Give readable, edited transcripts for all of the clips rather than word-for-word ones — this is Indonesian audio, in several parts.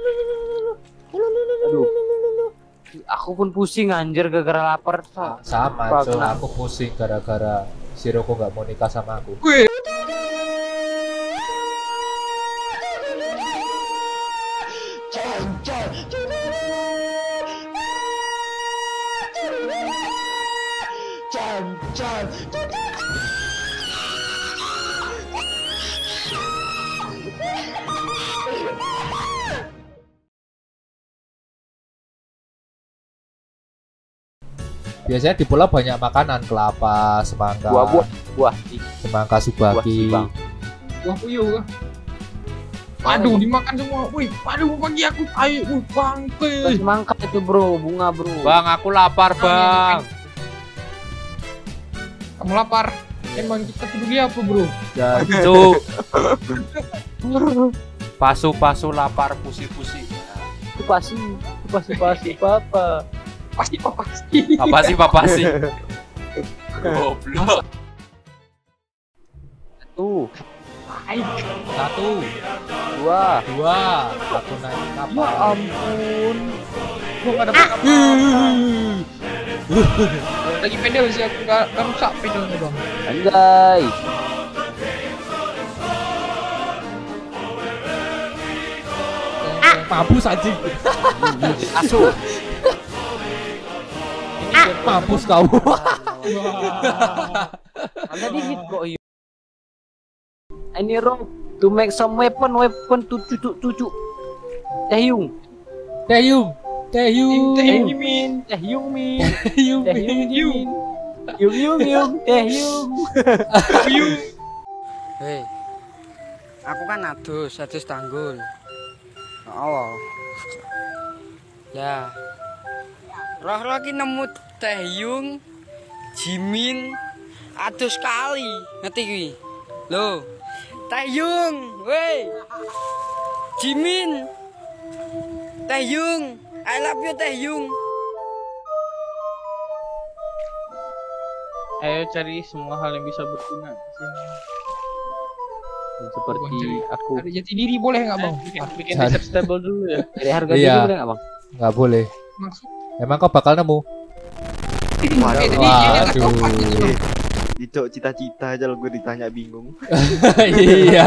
Aduh. Aku pun pusing anjir gara-gara lapar. Sama, Cok. Aku pusing gara-gara si Roko nggak mau nikah sama aku. Biasanya di pulau banyak makanan, kelapa, semangka, Buah. semangka subaki. Wah, puyuh. Aduh, dimakan semua. Wih, aduh bagi aku. Ayo, bangke. Semangka itu bro, bunga bro. Bang, aku lapar bang. Kamu lapar? Emang kita peduli apa bro? Jancuk. Pasu lapar pusi-pusi. Itu pasti papa. Pasti. Apa sih? Goblok. Tuh. Satu, Dua. aku naik Ya kapal. ampun. Gua nggak dapet apa. Lagi pedal sih aku nggak rusak pedalnya bang. Anjay. Mampus anjing. Asu. Mampus kau. Anda dikit kok. Ini wrong to make some weapon to cucu. Taehyung min. Hei, aku kan adus tanggul. Oh, ya. Roh lagi nemu Taehyung, Jimin, adus kali. Ngerti kuwi? Loh, Taehyung, weh. Jimin, Taehyung, I love you Taehyung. Ayo cari semua hal yang bisa berguna di sini. Seperti aku. Ada jati diri boleh nggak bang? Bikin research table dulu ya. Dari harga Iya. diri boleh nggak bang? Nggak boleh. Maksud? Emang kau bakal nemu? Waduh. Dicok cita-cita aja lo gue ditanya bingung. Iya.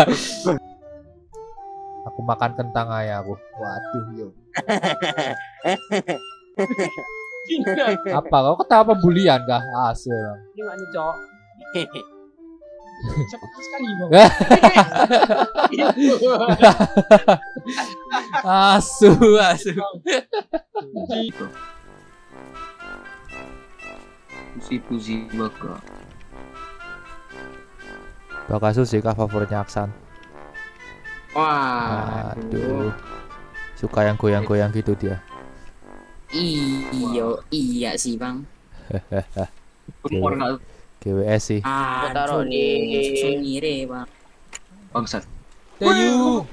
Aku makan kentang aja aku. Waduh, yo. Apa kau ketawa pembulian kah? Asli bang. Ini nggak nih cok. Cepat sekali bang. Asu. Pusi baka. Bakasu sih kah favoritnya Aksan? Wah, Aduh. Suka yang goyang-goyang gitu dia. iya sih bang. GWS sih. Taruh di Sunire bang. bangsat. Taehyung.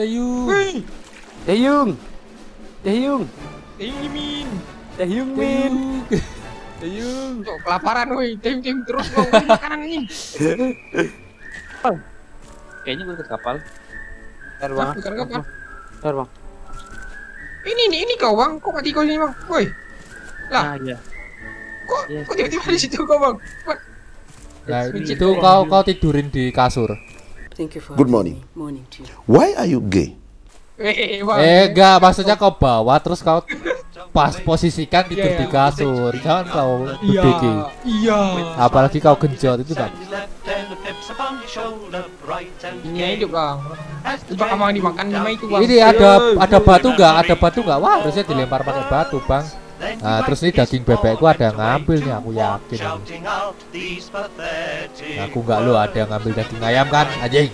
Cok, kelaparan woi. Tim terus bang. Beli makanan ini. Kayaknya gue ke kapal. Bukan kapal. Ntar bang. Ini kau bang. Kok mati kau sini bang? Woi. Lah. Iya. Kok tiba-tiba di situ kau bang? Nah, itu kau tidurin di kasur. Good morning. Why are you gay? Bang. Enggak, maksudnya kau bawa terus kau pas posisikan tidur di kasur. Jangan kau berdiri. Iya. Apalagi kau genjot itu kan. Ini hidup bang. Coba kamu dimakan sama itu bang. Ini ada batu nggak? Ada batu nggak? Wah, harusnya dilempar pakai batu, Bang. Nah, terus ini daging bebekku ada yang ngambil nih, aku yakin. Aku nggak lo ada yang ngambil daging ayam kan, anjing.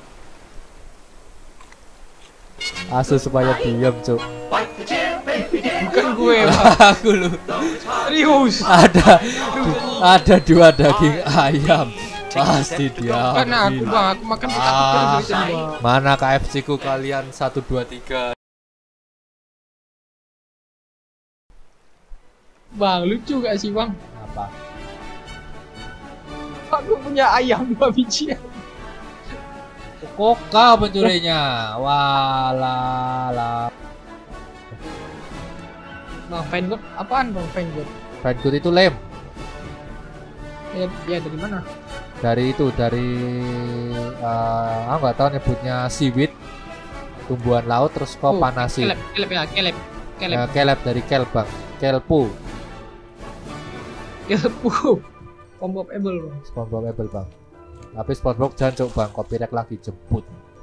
Asu supaya diam, Cuk. Bukan gue bang. Aku lu. Serius. Ada dua daging ayam. Pasti dia. Karena aku bang, aku makan pecah-pecah dari tadi bang. Mana KFC ku kalian 1 2 3. Bang, lucu gak sih bang? Apa? Aku punya ayam 2 biji. Kok kau pencurinya? Walah. Bang, Vanguard apaan bang Vanguard? Vanguard itu lem. Ya dari mana? Dari aku nggak tahu nyebutnya seaweed, tumbuhan laut terus kau panasin. Kelep dari kelp bang, kelpo. SpongeBob-able bang. SpongeBob-able bang. Tapi SpongeBob jancuk bang, copyright lagi jemput.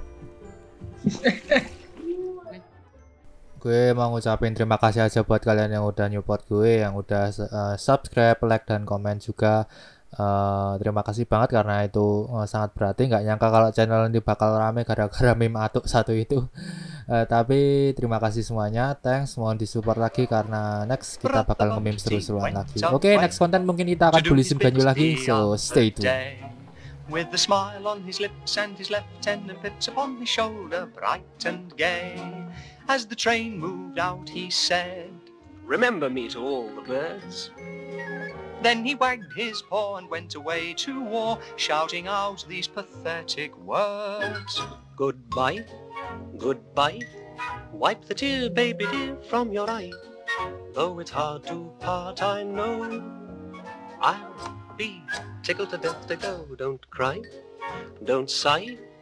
Gue mau ngucapin terima kasih aja buat kalian yang udah nyupport gue, yang udah subscribe, like, dan komen juga. Terima kasih banget karena itu sangat berarti. Nggak nyangka kalau channel ini bakal rame gara-gara meme atuk satu itu. Tapi terima kasih semuanya, thanks, mohon disupport lagi karena next kita bakal nge-meme seru-seruan lagi. Oke, next konten mungkin kita akan bulisin Banyu lagi, so stay tuned. With a smile on his lips and his lieutenant pips upon his shoulder, bright and gay. As the train moved out, he said, "Remember me to all the birds." Then he wagged his paw and went away to war, shouting out these pathetic words. Goodbye, goodbye, wipe the tear, baby dear, from your eye. Though it's hard to part, I know I'll be tickled to death to go. Don't cry, don't sigh,